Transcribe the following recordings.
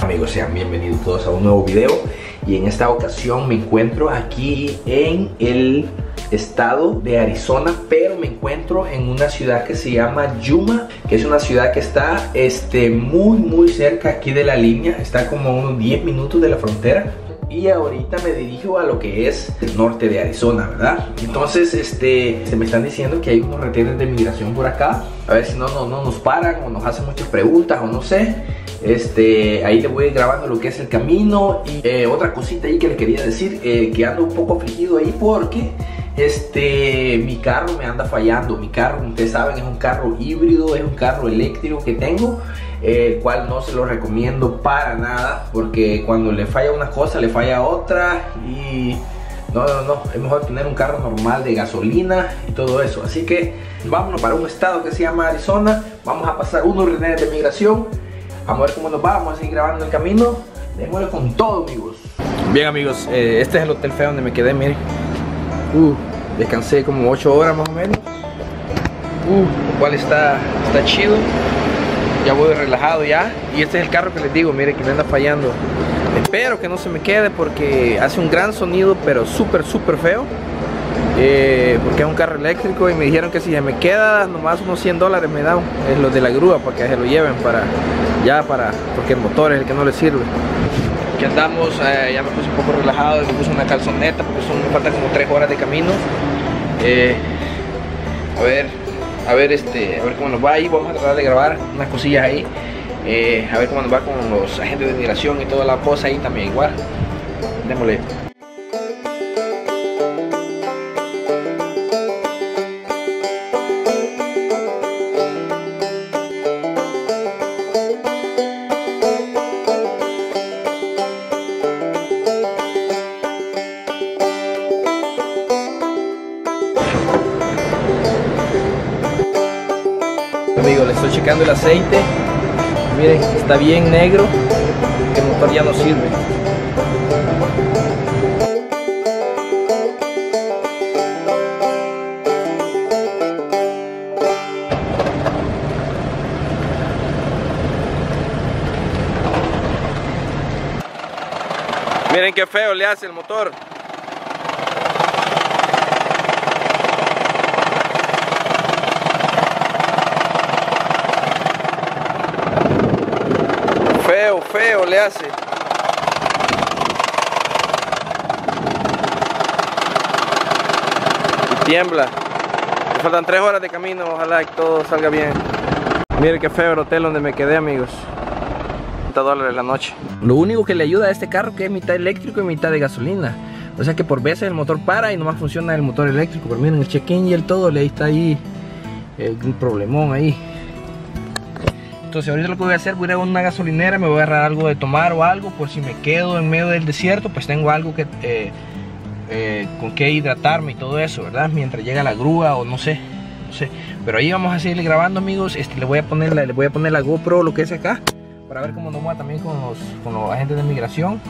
amigos, sean bienvenidos todos a un nuevo video. Y en esta ocasión me encuentro aquí en el estado de Arizona, pero me encuentro en una ciudad que se llama Yuma, que es una ciudad que está muy cerca aquí de la línea. Está como a unos 10 minutos de la frontera. Y ahorita me dirijo a lo que es el norte de Arizona, ¿verdad? Entonces, se me están diciendo que hay unos retenes de migración por acá. A ver si no nos paran o nos hacen muchas preguntas o no sé. Ahí les voy a ir grabando lo que es el camino. Y otra cosita ahí que les quería decir, que ando un poco afligido ahí porque mi carro me anda fallando. Mi carro, ustedes saben, es un carro híbrido, es un carro eléctrico que tengo, el cual no se lo recomiendo para nada, porque cuando le falla una cosa le falla otra y no, es mejor tener un carro normal de gasolina y todo eso. Así que vámonos para un estado que se llama Arizona. Vamos a pasar unos retenes de migración. Vamos a ver cómo nos va, vamos a seguir grabando el camino. Démosle con todo, amigos. Bien, amigos, este es el hotel feo donde me quedé, miren. Descansé como 8 horas más o menos. Lo cual está chido. Ya voy relajado ya. Y este es el carro que les digo, miren, que me anda fallando. Espero que no se me quede porque hace un gran sonido, pero súper feo. Porque es un carro eléctrico y me dijeron que si se me queda nomás unos $100 me dan los de la grúa para que se lo lleven porque el motor es el que no le sirve. Aquí andamos, ya me puse un poco relajado, me puse una calzoneta porque me faltan como 3 horas de camino. A ver cómo nos va ahí. Vamos a tratar de grabar unas cosillas ahí, a ver cómo nos va con los agentes de migración y toda la cosa ahí también igual. Démosle. Amigos, le estoy checando el aceite. Miren, está bien negro, el motor ya no sirve. Miren qué feo le hace el motor. Feo le hace. Y tiembla. Me faltan 3 horas de camino, ojalá que todo salga bien. Miren qué feo el hotel donde me quedé, amigos. $30 la noche. Lo único que le ayuda a este carro que es mitad eléctrico y mitad de gasolina. O sea que por veces el motor para y nomás funciona el motor eléctrico. Pero miren el check-in y el todo, le está ahí un problemón ahí. Entonces ahorita lo que voy a hacer, voy a ir a una gasolinera, me voy a agarrar algo de tomar o algo, por si me quedo en medio del desierto, pues tengo algo que con que hidratarme y todo eso, ¿verdad? Mientras llega la grúa o no sé. Pero ahí vamos a seguir grabando, amigos. Le voy a poner la GoPro, lo que es acá, para ver cómo nos va también con los agentes de migración.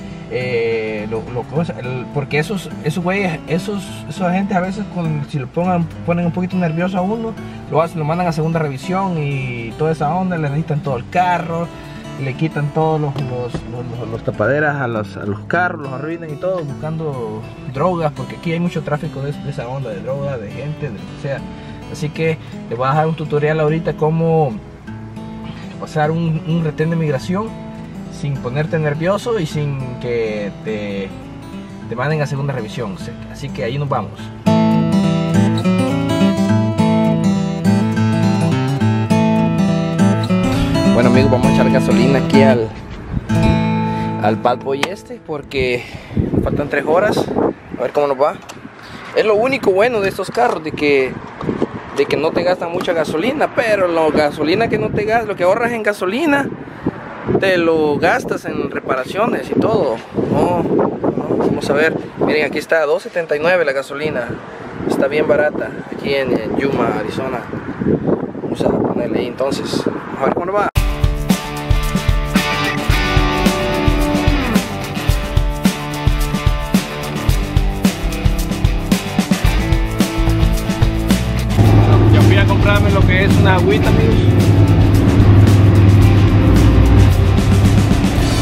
Porque esos güeyes, esos agentes a veces si lo ponen un poquito nervioso a uno, lo mandan a segunda revisión y toda esa onda, le necesitan todo el carro, le quitan todos los tapaderas a los carros, los arruinan y todo, buscando drogas, porque aquí hay mucho tráfico de esa onda, de drogas, de gente, de lo que sea. Así que les voy a dejar un tutorial ahorita cómo pasar un retén de migración sin ponerte nervioso y sin que te manden a segunda revisión. Así que ahí nos vamos. Bueno, amigos, vamos a echar gasolina aquí al Bad Boy porque faltan 3 horas. A ver cómo nos va. Es lo único bueno de estos carros, de que no te gastan mucha gasolina, pero la gasolina que no te gastas, lo que ahorras en gasolina, te lo gastas en reparaciones y todo. Vamos a ver. Miren, aquí está a $2.79 la gasolina. Está bien barata aquí en Yuma, Arizona. Vamos a ponerle ahí entonces. A ver cómo va. Yo fui a comprarme lo que es una agüita, amigos.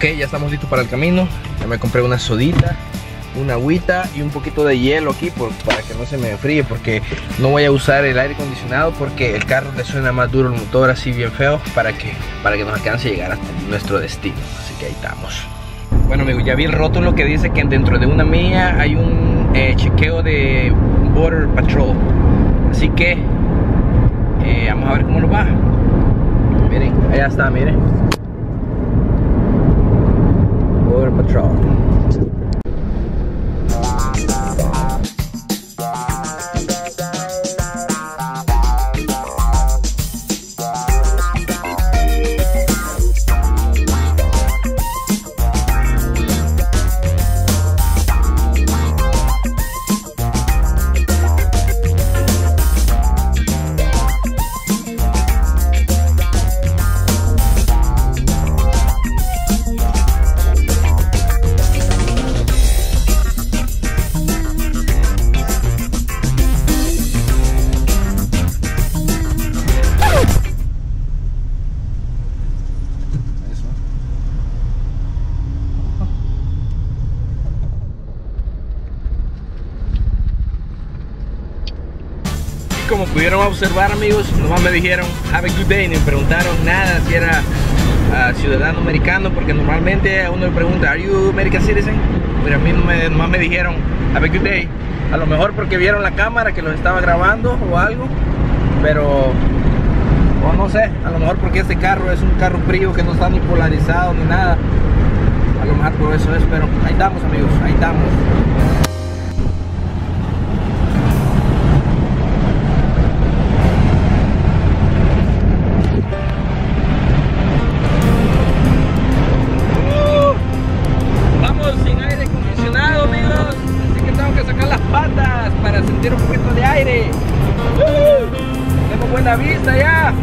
Ok, ya estamos listos para el camino. Ya me compré una sodita, una agüita y un poquito de hielo aquí para que no se me enfríe, porque no voy a usar el aire acondicionado porque el carro le suena más duro el motor, así bien feo, para que nos alcance a llegar hasta nuestro destino. Así que ahí estamos. Bueno amigos, ya vi el rótulo que dice que dentro de una milla hay un chequeo de Border Patrol. Así que vamos a ver cómo nos va. Miren, allá está, miren. Border Patrol. Como pudieron observar amigos, nomás me dijeron have a good day, ni me preguntaron nada si era ciudadano americano, porque normalmente a uno le pregunta are you American citizen, pero a mí nomás me dijeron have a good day. A lo mejor porque vieron la cámara que los estaba grabando o algo, pero o no sé, a lo mejor porque este carro es un carro frío que no está ni polarizado ni nada, a lo mejor por eso es, pero ahí estamos amigos, ahí estamos. Para sentir un poquito de aire. Tenemos buena vista ya.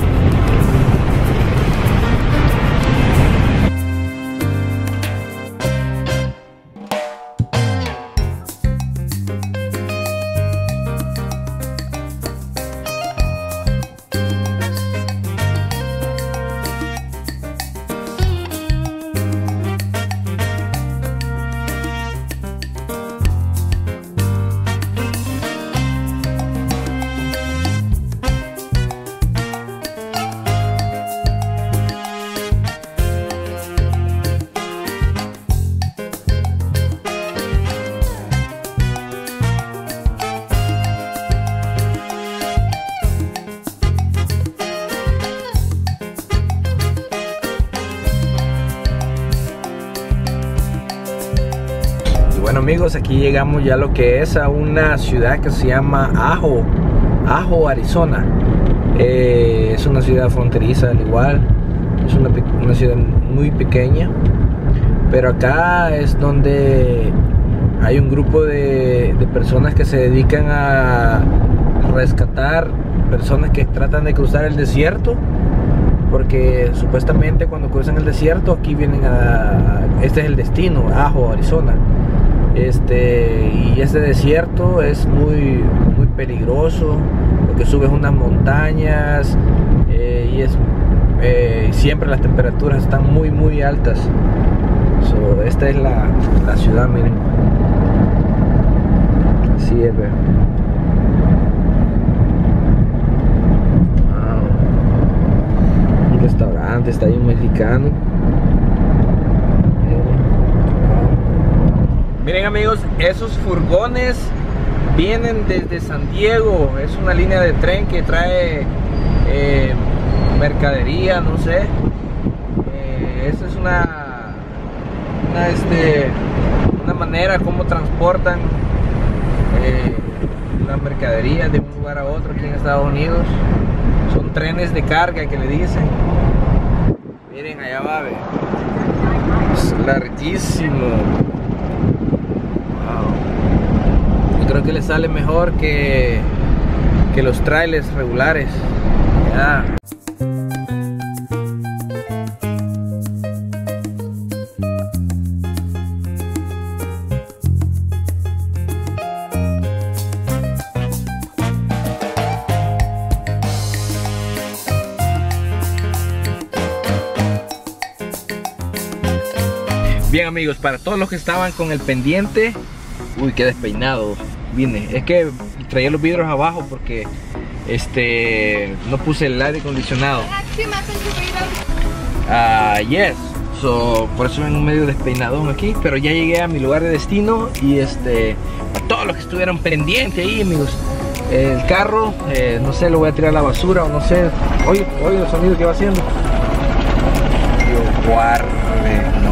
Bueno amigos, aquí llegamos ya a lo que es a una ciudad que se llama Ajo, Arizona. Es una ciudad fronteriza al igual, es una ciudad muy pequeña, pero acá es donde hay un grupo de personas que se dedican a rescatar personas que tratan de cruzar el desierto, porque supuestamente cuando cruzan el desierto aquí vienen este es el destino, Ajo, Arizona. Y este desierto es muy peligroso, porque subes unas montañas y siempre las temperaturas están muy altas. Esta es la ciudad, miren. Así es, ve. Wow. Un restaurante, está ahí un mexicano. Miren amigos, esos furgones vienen desde San Diego. Es una línea de tren que trae mercadería, no sé. Esa es una manera como transportan la mercadería de un lugar a otro aquí en Estados Unidos. Son trenes de carga que le dicen. Miren, allá va, ve. Es larguísimo. Yo creo que le sale mejor que los trailers regulares. Ya. Bien amigos, para todos los que estaban con el pendiente, uy, qué despeinado vine. Es que traía los vidrios abajo porque no puse el aire acondicionado. Yes, por eso vengo medio despeinadón aquí, pero ya llegué a mi lugar de destino. Y a todos los que estuvieron pendientes ahí, amigos, el carro, no sé, lo voy a tirar a la basura o no sé. Oye los sonidos que va haciendo. Dios guarde.